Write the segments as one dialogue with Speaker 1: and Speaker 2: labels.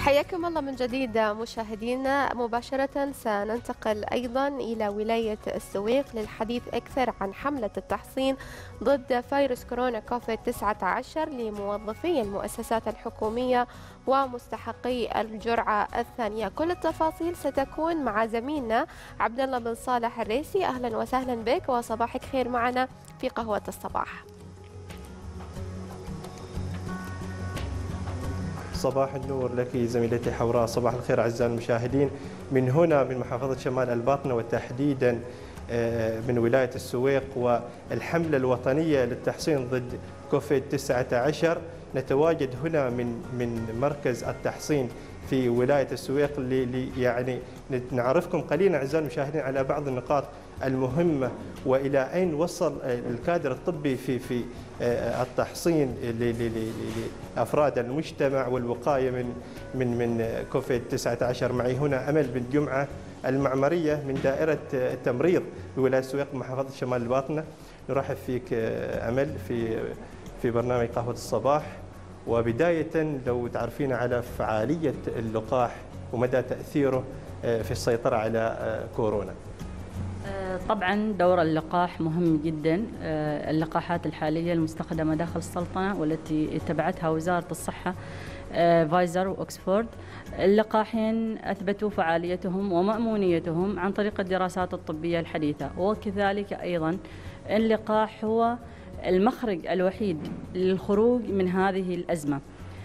Speaker 1: حياكم الله من جديد مشاهدينا. مباشرة سننتقل أيضا إلى ولاية السويق للحديث أكثر عن حملة التحصين ضد فيروس كورونا كوفيد 19 لموظفي المؤسسات الحكومية ومستحقي الجرعة الثانية. كل التفاصيل ستكون مع زميلنا عبد الله بن صالح الريسي. أهلا وسهلا بك وصباحك خير معنا في قهوة الصباح.
Speaker 2: صباح النور لك زميلتي حوراء. صباح الخير أعزائي المشاهدين من هنا من محافظة شمال الباطنة، وتحديدا من ولاية السويق، والحملة الوطنية للتحصين ضد كوفيد 19. نتواجد هنا من مركز التحصين في ولاية السويق يعني نعرفكم قليلا أعزائي المشاهدين على بعض النقاط المهمة وإلى أين وصل الكادر الطبي في التحصين لأفراد المجتمع والوقاية من كوفيد 19. معي هنا أمل بن جمعة المعمرية من دائرة التمريض بولاية السويق محافظة شمال الباطنة. نرحب فيك أمل في برنامج قهوة الصباح. وبداية لو تعرفين على فعالية اللقاح ومدى تأثيره في السيطرة على كورونا.
Speaker 3: طبعا دور اللقاح مهم جدا. اللقاحات الحالية المستخدمة داخل السلطنة والتي اتبعتها وزارة الصحة فايزر وأكسفورد، اللقاحين أثبتوا فعاليتهم ومأمونيتهم عن طريق الدراسات الطبية الحديثة، وكذلك أيضا اللقاح هو المخرج الوحيد للخروج من هذه الأزمة.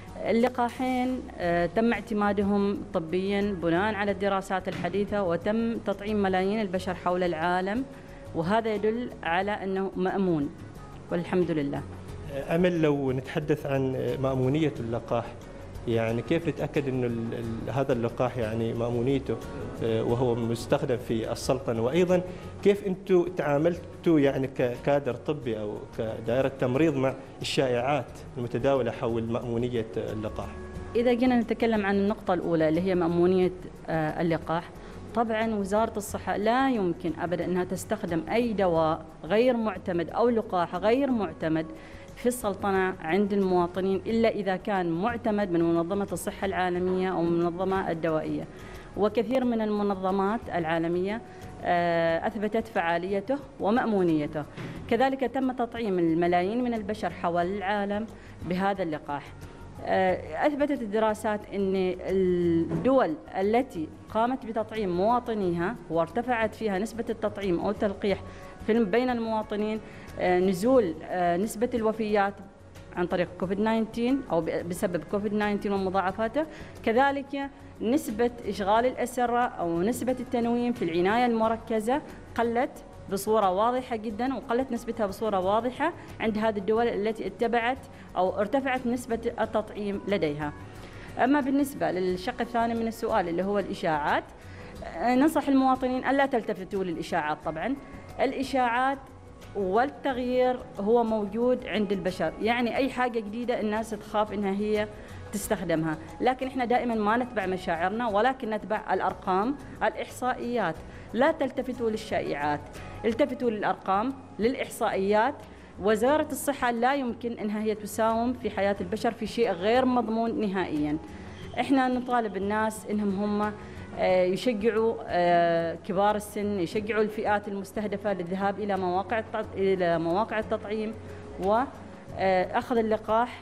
Speaker 3: اللقاحين تم اعتمادهم طبيا بناء على الدراسات الحديثة، وتم تطعيم ملايين البشر حول العالم، وهذا يدل على أنه مأمون والحمد لله.
Speaker 2: أمل، لو نتحدث عن مأمونية اللقاح، يعني كيف نتأكد أنه هذا اللقاح يعني مأمونيته وهو مستخدم في السلطنة، وأيضا كيف أنتم تعاملتوا يعني ككادر طبي أو كدائرة تمريض مع الشائعات المتداولة حول مأمونية اللقاح؟
Speaker 3: إذا جينا نتكلم عن النقطة الأولى اللي هي مأمونية اللقاح، طبعا وزارة الصحة لا يمكن أبدا أنها تستخدم أي دواء غير معتمد أو لقاح غير معتمد في السلطنة عند المواطنين إلا إذا كان معتمد من منظمة الصحة العالمية أو المنظمة الدوائية. وكثير من المنظمات العالمية أثبتت فعاليته ومأمونيته. كذلك تم تطعيم الملايين من البشر حول العالم بهذا اللقاح. أثبتت الدراسات أن الدول التي قامت بتطعيم مواطنيها وارتفعت فيها نسبة التطعيم أو التلقيح بين المواطنين، نزول نسبة الوفيات عن طريق كوفيد 19 أو بسبب كوفيد 19 ومضاعفاته، كذلك نسبة إشغال الأسرة أو نسبة التنويم في العناية المركزة قلت بصورة واضحة جدا، وقلت نسبتها بصورة واضحة عند هذه الدول التي اتبعت أو ارتفعت نسبة التطعيم لديها. أما بالنسبة للشق الثاني من السؤال اللي هو الإشاعات، ننصح المواطنين ألا تلتفتوا للإشاعات. طبعا الإشاعات والتغيير هو موجود عند البشر، يعني أي حاجة جديدة الناس تخاف إنها هي تستخدمها، لكن إحنا دائما ما نتبع مشاعرنا ولكن نتبع الأرقام الإحصائيات. لا تلتفتوا للشائعات، التفتوا للأرقام للإحصائيات. وزارة الصحة لا يمكن إنها هي تساوم في حياة البشر في شيء غير مضمون نهائيا. إحنا نطالب الناس إنهم هم يشجعوا كبار السن، يشجعوا الفئات المستهدفة للذهاب إلى مواقع التطعيم وأخذ اللقاح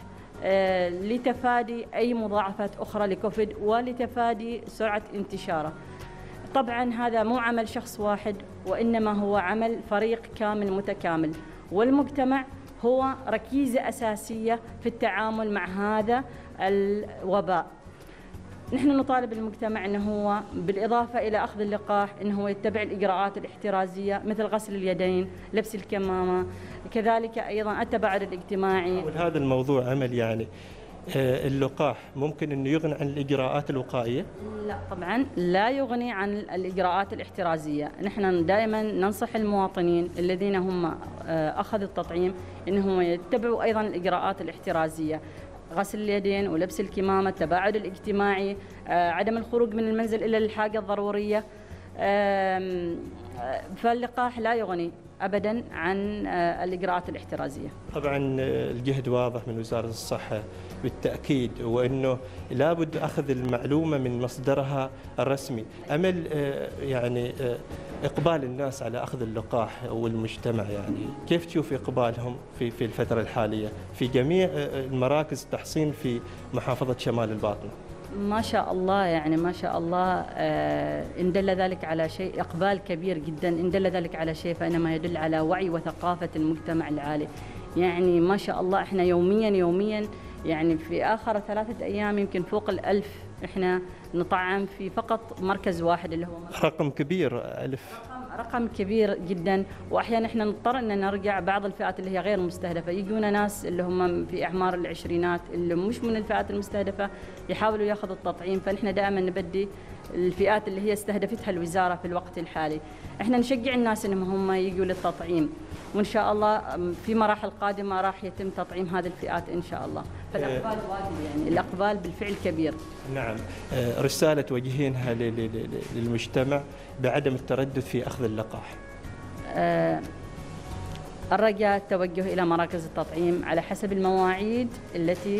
Speaker 3: لتفادي أي مضاعفات أخرى لكوفيد ولتفادي سرعة انتشاره. طبعا هذا مو عمل شخص واحد، وإنما هو عمل فريق كامل متكامل، والمجتمع هو ركيزة أساسية في التعامل مع هذا الوباء. نحن نطالب المجتمع أنه هو بالإضافة إلى أخذ اللقاح أنه هو يتبع الإجراءات الاحترازية مثل غسل اليدين، لبس الكمامة، كذلك أيضا التباعد الاجتماعي.
Speaker 2: هذا الموضوع عمل يعني اللقاح ممكن أنه يغني عن الإجراءات الوقائية؟
Speaker 3: لا طبعا لا يغني عن الإجراءات الاحترازية. نحن دائما ننصح المواطنين الذين هم أخذوا التطعيم أنهم يتبعوا أيضا الإجراءات الاحترازية، غسل اليدين ولبس الكمامة، التباعد الاجتماعي، عدم الخروج من المنزل إلا للحاجة الضرورية. فاللقاح لا يغني أبدا عن الإجراءات الاحترازية.
Speaker 2: طبعا الجهد واضح من وزارة الصحة بالتأكيد، وأنه لابد أخذ المعلومة من مصدرها الرسمي. أمل يعني إقبال الناس على أخذ اللقاح والمجتمع، يعني كيف تشوف إقبالهم في الفترة الحالية في جميع المراكز التحصين في محافظة شمال الباطنة؟
Speaker 3: ما شاء الله، يعني ما شاء الله، إن دل ذلك على شيء إقبال كبير جدا، إن دل ذلك على شيء فإنما يدل على وعي وثقافة المجتمع العالي. يعني ما شاء الله إحنا يوميا يعني في آخر 3 أيام يمكن فوق 1000 إحنا نطعم في فقط مركز واحد اللي هو
Speaker 2: رقم كبير 1000،
Speaker 3: رقم كبير جدا. واحيانا احنا نضطر ان نرجع بعض الفئات اللي هي غير مستهدفه، يجونا ناس اللي هم في اعمار العشرينات اللي مش من الفئات المستهدفه يحاولوا ياخذوا التطعيم، فنحن دائما نبدي الفئات اللي هي استهدفتها الوزاره في الوقت الحالي. احنا نشجع الناس انهم هم يجوا للتطعيم، وان شاء الله في مراحل قادمه راح يتم تطعيم هذه الفئات ان شاء الله. فالاقبال واجب، يعني الاقبال بالفعل كبير.
Speaker 2: نعم. رساله توجهينها للمجتمع بعدم التردد في اخذ اللقاح.
Speaker 3: الرجاء التوجه الى مراكز التطعيم على حسب المواعيد التي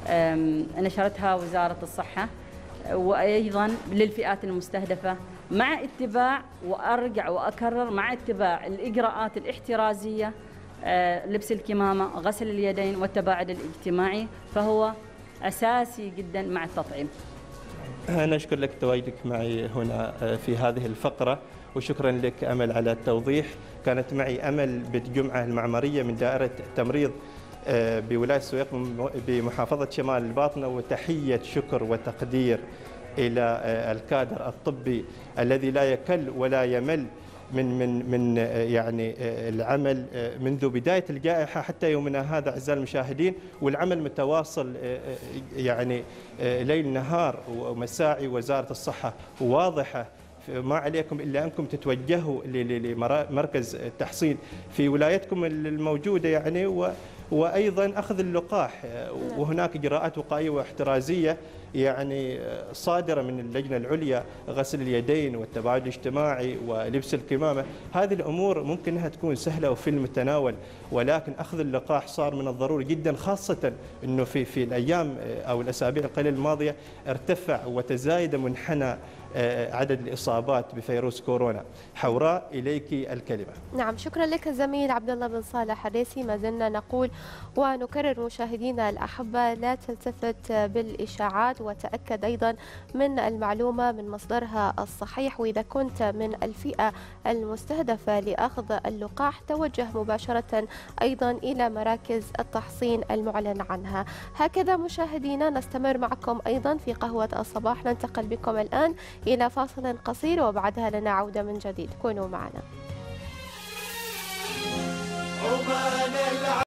Speaker 3: نشرتها وزاره الصحه، وايضا للفئات المستهدفه، مع اتباع، وارجع واكرر، مع اتباع الاجراءات الاحترازيه، لبس الكمامه، غسل اليدين، والتباعد الاجتماعي، فهو اساسي جدا مع التطعيم.
Speaker 2: أنا أشكر لك تواجدك معي هنا في هذه الفقرة، وشكرا لك أمل على التوضيح. كانت معي أمل بالجمعة المعمرية من دائرة التمريض بولاية السويق بمحافظة شمال الباطنة، وتحية شكر وتقدير إلى الكادر الطبي الذي لا يكل ولا يمل من يعني العمل منذ بداية الجائحة حتى يومنا هذا أعزائي المشاهدين، والعمل متواصل يعني ليل نهار، ومساعي وزارة الصحة واضحة. ما عليكم إلا أنكم تتوجهوا لمركز التحصين في ولايتكم الموجودة يعني، وأيضا أخذ اللقاح، وهناك إجراءات وقائية واحترازية يعني صادرة من اللجنة العليا، غسل اليدين والتباعد الاجتماعي ولبس الكمامة. هذه الأمور ممكن أنها تكون سهلة وفي المتناول، ولكن أخذ اللقاح صار من الضروري جدا، خاصة أنه في الأيام أو الأسابيع القليلة الماضية ارتفع وتزايد منحنى عدد الإصابات بفيروس كورونا. حوراء إليك الكلمة.
Speaker 1: نعم، شكرا لك الزميل عبد الله بن صالح الريسي. ما زلنا نقول ونكرر مشاهدينا الأحبة، لا تلتفت بالإشاعات، وتأكد أيضا من المعلومة من مصدرها الصحيح. وإذا كنت من الفئة المستهدفة لأخذ اللقاح، توجه مباشرة أيضا إلى مراكز التحصين المعلن عنها. هكذا مشاهدينا نستمر معكم أيضا في قهوة الصباح. ننتقل بكم الآن إلى فاصل قصير، وبعدها لنا عودة من جديد. كونوا معنا.